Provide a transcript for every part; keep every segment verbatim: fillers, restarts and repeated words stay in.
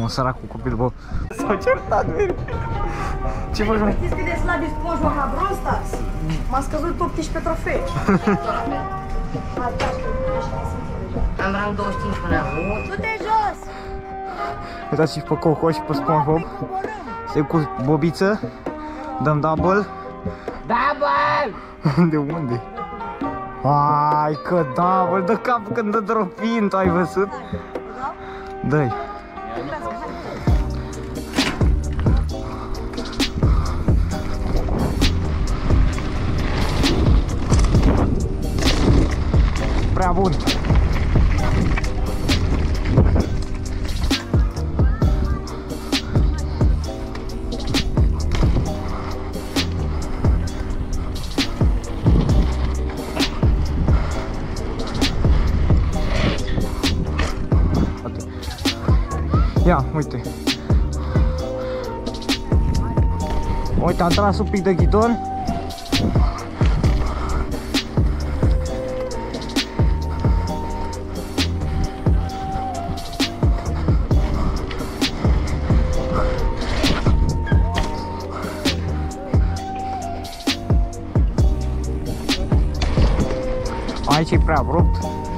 Mamă, săracul copil, bă. S-au certat, veri. Ce faci, mă? Știți cât de slab e SpongeBob la Brawl Stars? M-a scăzut optsprezece trofee. Am rang douăzeci și cinci până acum. Du-te jos! Uitați și pe Coco și pe SpongeBob. Suntem cu bobiță. Dăm double. Double! De unde? Ai că double, dă capul când dă dropin, tu ai văzut? Dă-i. Prea bun. Ia, uite. Uite, am tras un pic de ghidon. Aici e prea abrupt.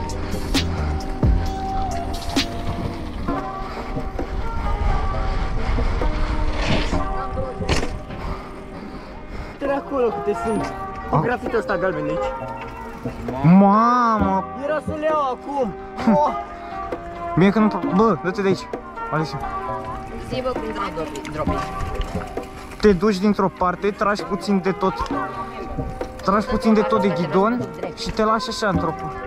Era acolo câte sunt. Cu grafitul ăsta galben de aici. Mamă! Era să le iau acum. Oh. Bine că nu... Bă, dă-te de aici. Alessia. Zi, bă, cum dropi. Te duci dintr-o parte, tragi puțin de tot. Tragi puțin de tot de ghidon și te lași așa într-o parte.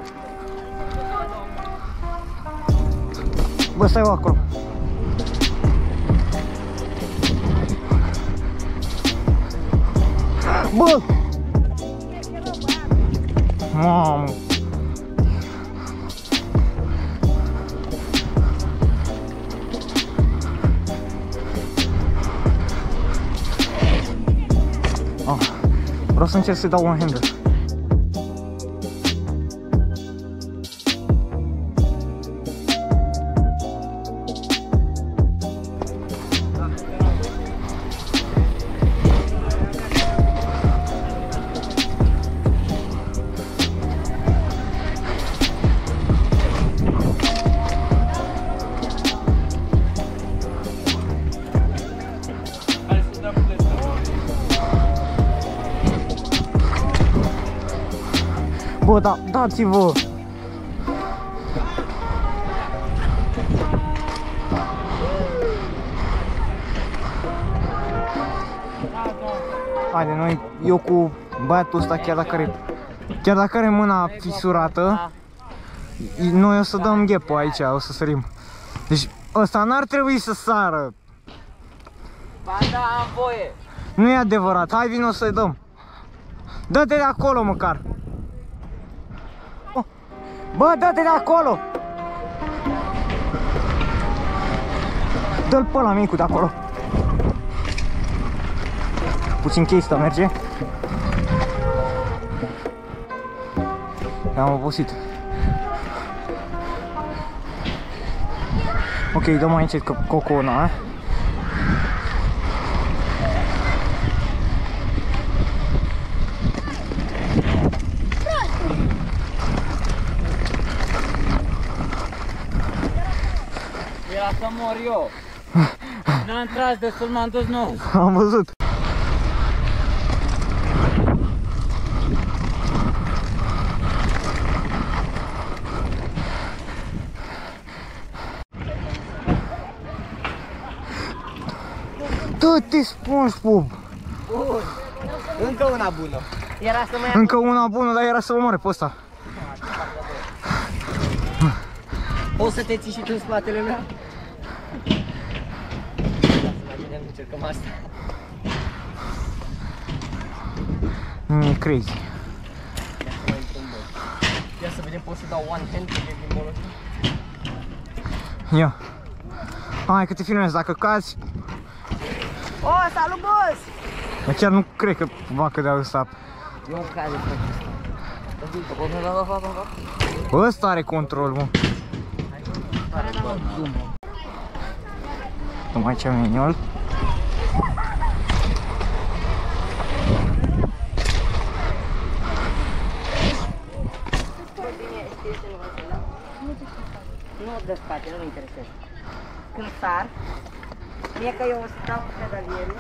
Bă, stai acolo. Bă! Mamă! Ah, vreau să încerc să dau un hander. Bă, da, dați-vă! Haide, noi, eu cu băiatul ăsta, chiar dacă are, chiar dacă are mâna fisurată, noi o să dăm ghepo aici, o să sărim. Deci, ăsta n-ar trebui să sară. Ba da, am voie. Nu e adevărat, hai vino să-i dăm. Dă-te de acolo măcar. Bă, dă-te de acolo! Dă-l pe ăla micu de acolo. Puțin chestia merge. Am obosit. Ok, dăm mai încet cocona, eh? Era să mor eu. N-am tras destul, m-am dus nou. Am văzut. Dă-te, SpongeBob! Bun. Încă una bună. Era să mai Încă una bună, dar era să mă moare pe ăsta. O să te ții și tu în spatele meu? Vedem, încercăm asta. Nu e crazy. Ia să vedem, pot să dau one hand pe gimbalul ăsta? Ia. Hai că te filmezi, dacă cazi. O, salut, boss! Dar chiar nu cred că va cădea ăsta. nu cade pe Ăsta are control, mă. Dăm aici meniul. Nu de spate, nu-mi interesează. Când sar, mie că eu o să dau cu pedalierul.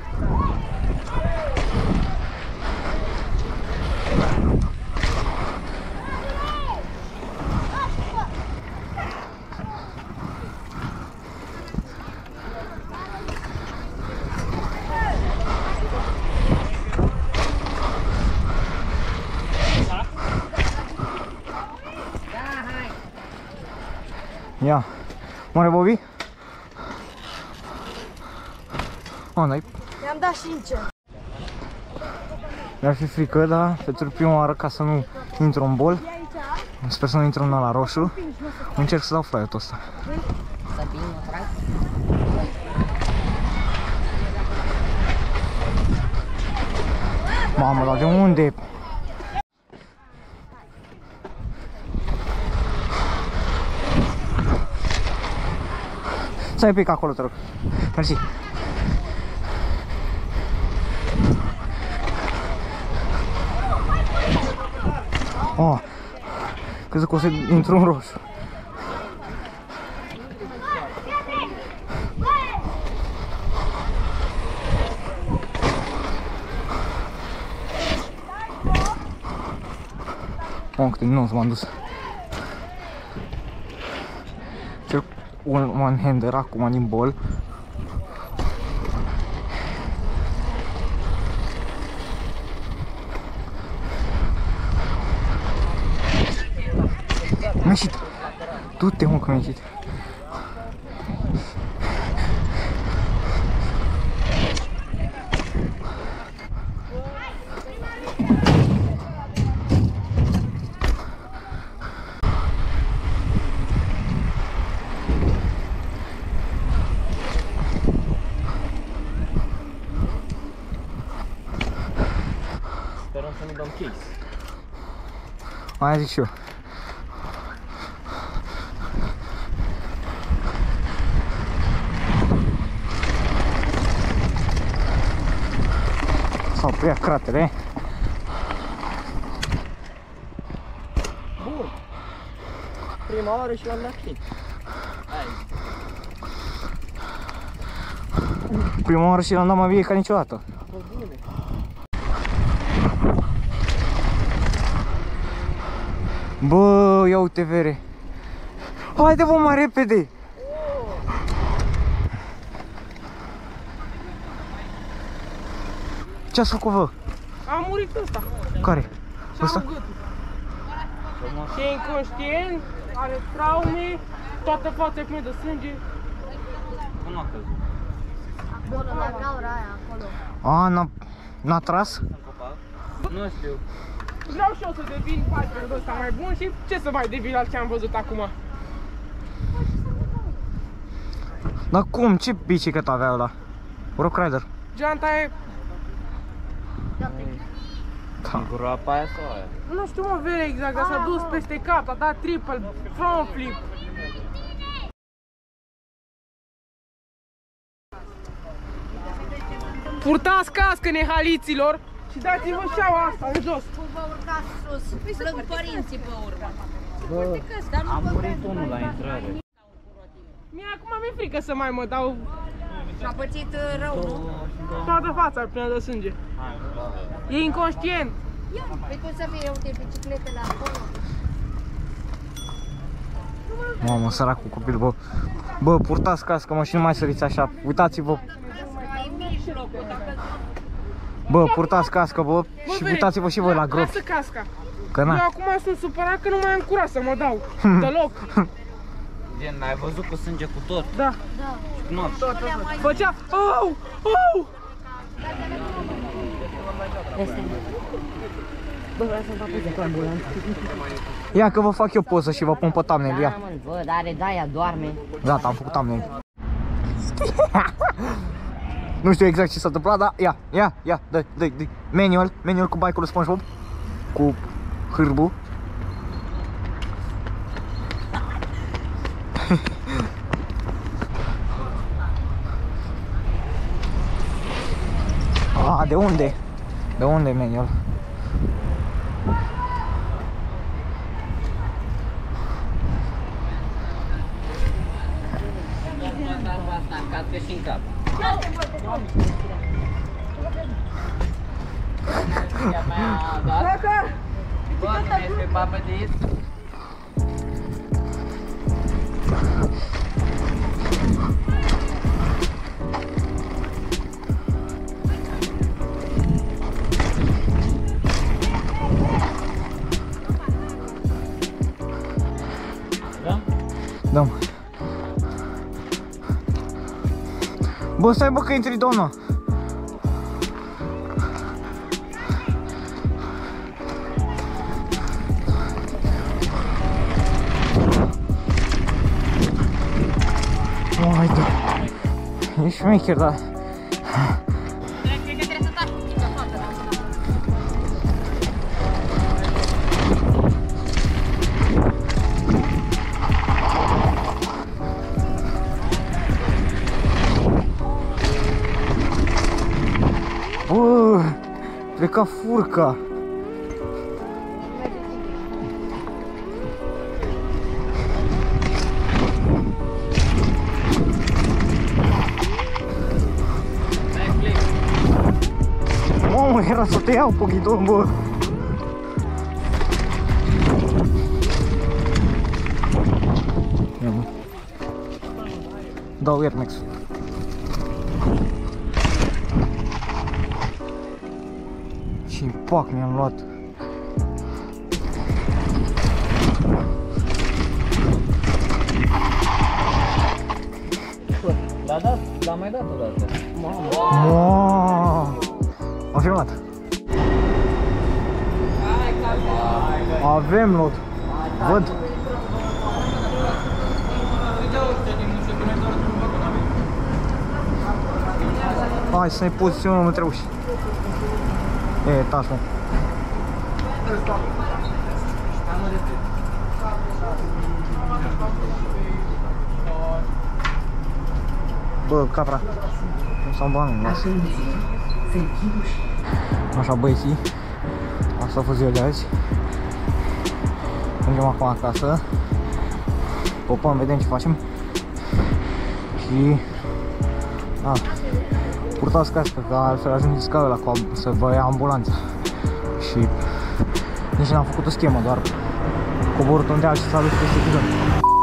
Ia, mare Bobby? O, n-ai? I-am dat și înce. Mi-ar fi frică, dar pentru prima oară, ca să nu intru în bol, sper să nu intru în ăla roșu, încerc să dau fly-ul ăsta. Să bine, frate. Mamă, dar de unde? Stai un pic acolo, te rog. Mersi. Oh, crezut că o să intru în roșu. Oh, câte nu m-am dus. Cel un one-hander acum din bol. Mi-a ieșit. Du-te, mă, că mi-a ieșit. Sperăm să nu dăm case. Aia zic și eu. S-au prea cratele. Bun. Prima oară și l-am dat case. Prima oară și l-am dat mai bine ca niciodată. Bă, ia uite vere. Haide, bă, mai repede. Ce-ați făcut, bă? A murit ăsta. Care? Ăsta? Și-a gâtul. E inconștient, are traume, toată fața e plină de sânge. Cum a căzut? Acolo, la gaura aia, acolo. A, n-a, n-a tras? Nu știu. Vreau și eu să devin fighterul ăsta mai bun și ce să mai devin la ce am văzut acum. Dar cum? Ce bicicletă avea ăla? Rock Rider. Geanta e, Da. Groapa aia sau aia? nu știu mă vere exact, dar s-a dus peste cap, a dat triple, front flip. Purtați cască, nehaliților, și dați-vă șaua asta în jos. Vă urcați sus, plâng părinții pe urmă. Am murit unul la intrare. Mie acum mi-e frică să mai mă dau Și-a pățit uh, rău, nu? toată fața plină de sânge. E inconștient. Păi cum să fie, uite, bicicletele acolo. Mamă, săracul copil, bă. Bă, purtați cască, mă, și nu mai săriți așa. Uitați-vă. Bă, purtați cască, bă, și vere, uitați-vă și voi la gropi. Lasă casca. Că Eu na. acum sunt supărat că nu mai am curaj să mă dau. Deloc. Gen, ai văzut cu sânge cu tot? Da. Nu. Făcea... Au! Au! Bă, vreau să-mi fac poze cu ambulanță. Ia că vă fac eu poză și vă pun pe thumbnail, Da, ia. mă, bă, dar are de-aia, doarme. Gata, am făcut thumbnail. Nu știu exact ce s-a întâmplat, dar ia, ia, ia, dă, dă, dă. Manual, manual cu bike-ul lui SpongeBob. Cu hârbu. A, de unde? De unde, man, el? Asta în cască și în cap. Bă, nu este papă de aici? Dăm. Bă, stai bă că intri, doamna. Hai, da. Ești șmecher, da. Bă, pleca furca. Mamă, era să te iau pe ghidon, bă. Ia, mă. Dau Air Max. Ce impact mi-am luat. L-a dat, l-a mai dat o dată. Mamă. Am filmat. Avem lot. Văd. Hai să ne poziționăm între uși. E, taci, mă. Bă, capra. Nu s-am banul, lasă. Așa, băieții. Asta a fost ziua de azi. Mergem acum acasă. Popăm, vedem ce facem. Și... A, purtați cască, că altfel ajungeți ca ăla să vă ia ambulanța. Și... nici n-am făcut o schemă, doar coborât unde alții s-a dus peste bidon.